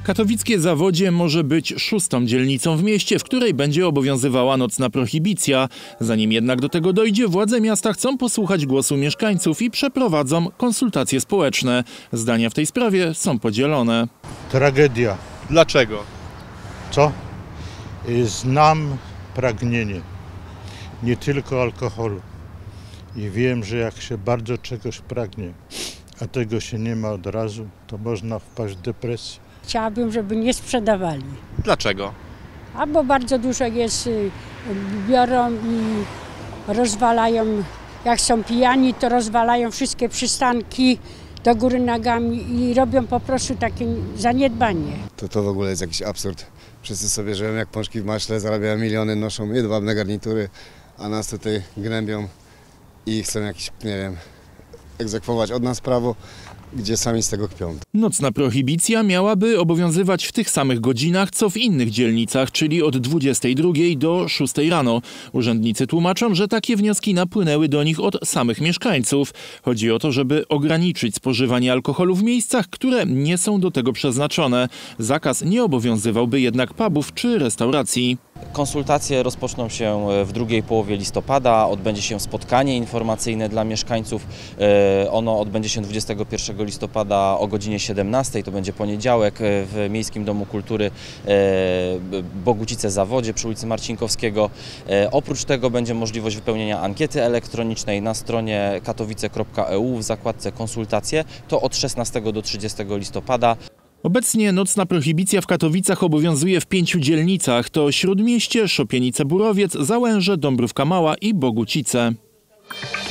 Katowickie Zawodzie może być szóstą dzielnicą w mieście, w której będzie obowiązywała nocna prohibicja. Zanim jednak do tego dojdzie, władze miasta chcą posłuchać głosu mieszkańców i przeprowadzą konsultacje społeczne. Zdania w tej sprawie są podzielone. Tragedia. Dlaczego? Co? Znam pragnienie, nie tylko alkoholu. I wiem, że jak się bardzo czegoś pragnie, a tego się nie ma od razu, to można wpaść w depresję. Chciałabym, żeby nie sprzedawali. Dlaczego? Albo bardzo dużo jest, biorą i rozwalają, jak są pijani, to rozwalają wszystkie przystanki do góry nogami i robią po prostu takie zaniedbanie. To w ogóle jest jakiś absurd. Wszyscy sobie żyją jak pączki w maśle, zarabiają miliony, noszą jedwabne garnitury, a nas tutaj gnębią i chcą jakiś, nie wiem, egzekwować od nas prawo, gdzie sami z tego kpią. Nocna prohibicja miałaby obowiązywać w tych samych godzinach, co w innych dzielnicach, czyli od 22 do 6 rano. Urzędnicy tłumaczą, że takie wnioski napłynęły do nich od samych mieszkańców. Chodzi o to, żeby ograniczyć spożywanie alkoholu w miejscach, które nie są do tego przeznaczone. Zakaz nie obowiązywałby jednak pubów czy restauracji. Konsultacje rozpoczną się w drugiej połowie listopada, odbędzie się spotkanie informacyjne dla mieszkańców. Ono odbędzie się 21 listopada o godzinie 17, to będzie poniedziałek w Miejskim Domu Kultury Bogucice-Zawodzie przy ulicy Marcinkowskiego. Oprócz tego będzie możliwość wypełnienia ankiety elektronicznej na stronie katowice.eu w zakładce konsultacje, to od 16 do 30 listopada. Obecnie nocna prohibicja w Katowicach obowiązuje w 5 dzielnicach. To Śródmieście, Szopienice-Burowiec, Załęże, Dąbrówka Mała i Bogucice.